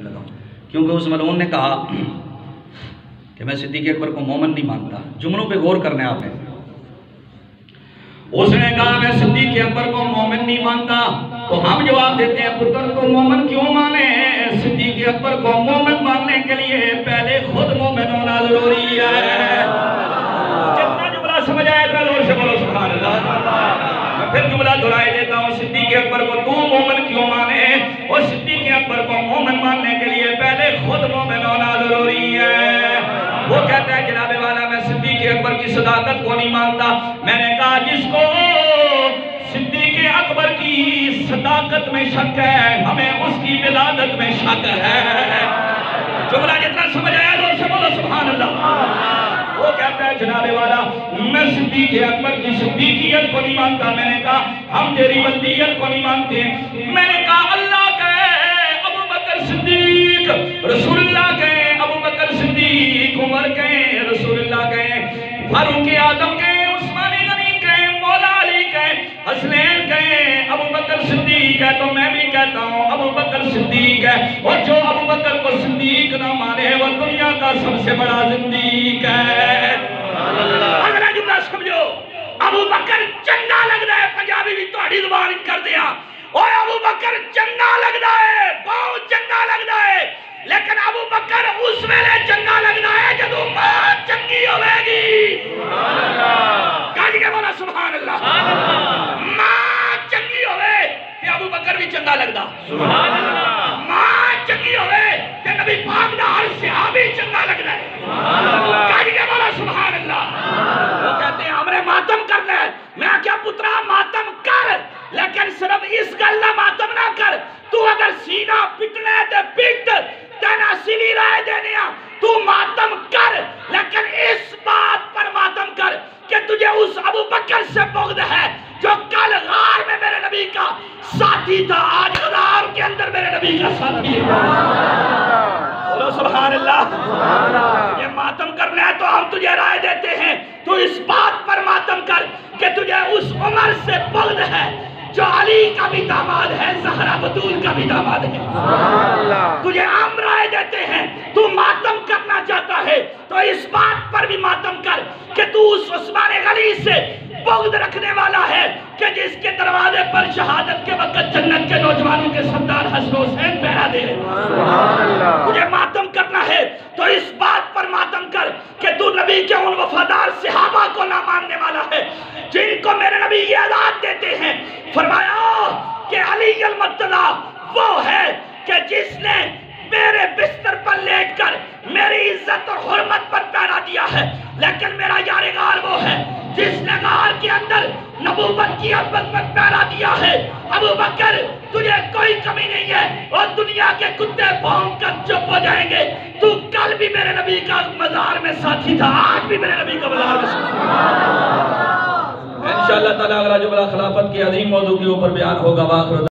لگا ہوں، کیونکہ اس ملعون نے کہا کہ میں صدیق اکبر کو مومن نہیں مانتا۔ جملوں پہ غور کرنا ہے آپ نے۔ اس نے کہا میں صدیق اکبر کو مومن نہیں مانتا، تو ہم جواب دیتے ہیں پتر کو مومن کیوں مانے؟ صدیق اکبر کو مومن ماننے کے لیے پہلے خود مومن ہونا ضروری ہے۔ جتنا جملہ سمجھ آئے اتنا زور سے بولو سبحان اللہ۔ میں پھر جملہ دہرائے دیتا ہوں، صدیق اکبر کو تو مومن کیوں مانے؟ اور صدیق اکبر کو مومن ماننے کے لیے پہلے خود مومن ہونا ضروری ہے۔ وہ کہتا ہے جناب والا میں صدیق اکبر کی صداقت کو نہیں مانتا۔ میں نے کہا جس کو صدیق اکبر کی صداقت میں شک ہے ہمیں اس کی ولادت میں شک ہے۔ جملہ جتنا سمجھ آیا زور سے بولو سبحان اللہ۔ وہ کہتا ہے جناب والا میں صدیق اکبر کی صدیقیت کو نہیں مانتا۔ میں نے کہا ہم تیری ولدیت کو نہیں مانتے۔ میں نے کہا اللہ کہے ابو بکر صدیق رسول اللہ کہے، ابو بکر صدیق عمر کہے رسول اللہ کہے، فاروق اعظم کہے، عثمان غنی کہے، مولا علی کہے، حسنین کہے ابو بکر صدیق ہے، تو میں بھی کہتا ہوں ابو بکر صدیق ہے۔ اور جو ابو بکر کو صدیق نہ مانے وہ دنیا کا سب سے بڑا زندیق ہے۔ اگلا جملہ سمجھو، ابو بکر چنگا لگتا ہے، پنجابی بھی توڑی زبان کر دیا، اور ابو بکر چنگا لگتا ہے، بہت چنگا لگتا ہے، لیکن ابو بکر اس ویلے چنگا لگتا ہے جدو ماں چنگی ہوئے گی۔ کہا جی کہ بولا سبحان اللہ۔ ماں چنگی ہوئے تے ابو بکر بھی چنگا لگتا، ماں چنگی ہوئے تے نبی پاک دا ہر صحابی چنگا لگتا ہے۔ کہا جی کہ بولا سبحان اللہ۔ وہ کہتے ہیں ہمارے ماتم کرنا ہے۔ میں کیا پترا ماتم کر، لیکن صرف اس گلہ ماتم نہ کر، تو اگر سینہ پٹنے تے پٹ تینا سیلی رائے دینیا، تو ماتم کر، لیکن اس بات پر ماتم کر کہ تجھے اس ابو بکر سے بغض ہے جو کل غار میں میرے نبی کا ساتھی تھا، آج غار کے اندر میرے نبی کا ساتھی ہے۔ بولو سبحان اللہ۔ یہ ماتم کرنا ہے تو ہم تجھے رائے دیتے ہیں تو اس بات پر ماتم کر کہ تجھے اس عمر سے بغض ہے جو علی کا بھی داماد ہے، زہرا بطول کا بھی داماد ہے۔ تجھے ہم رائے دیتے ہیں تو ماتم کرنا چاہتا ہے تو اس بات پر بھی ماتم کر کہ تو اس عثمان غنی سے بغض رکھنے والا ہے کہ جس کے دروازے پر شہادت کے وقت جنت کے نوجوانوں کے سردار حسن حسین پہرا دے رہے۔ تجھے ماتم کرنا ہے تو اس بات پر ماتم کر کہ تو نبی کے ان وفادار صحابہ کو نہ ماننے والا ہے جن کو میرے نبی یہ عادت دیتے ہیں۔ فرمایا کہ علی المرتضی وہ ہے کہ جس نے میرے بستر پر لیٹ کر میری عزت اور حرمت پر پہرا دیا ہے، لیکن میرا یار غار وہ ہے جس نے غار کے اندر نبوت کی عظمت پر پہرا دیا ہے۔ ابو بکر تجھے کوئی کمی نہیں ہے اور دنیا کے کتے بھونک کر چپ ہو جائیں گے، تو کل بھی میرے نبی کا مزار میں ساتھی تھا، آج بھی میرے نبی کا مزار میں ساتھی تھا۔ انشاءاللہ تعالیٰ اگلا جملہ خلافت کی عظیم موضوع کے اوپر بیان ہوگا۔